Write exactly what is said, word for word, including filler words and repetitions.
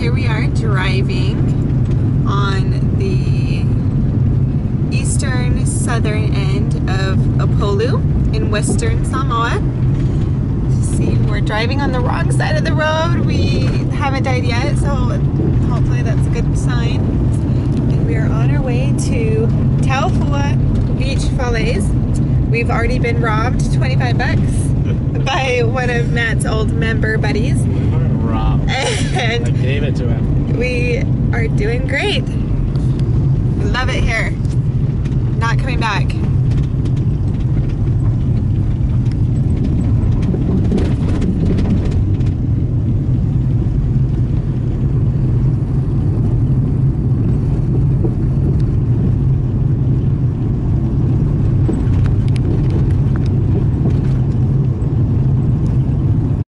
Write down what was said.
here we are driving on the eastern southern end of Upolu in western Samoa. See, we're driving on the wrong side of the road. We haven't died yet, so hopefully that's a good sign. And we are on our way to Taufua Beach Falaise. We've already been robbed twenty-five bucks by one of Matt's old member buddies. Robbed. And I gave it to him. We are doing great. Love it here. Not coming back.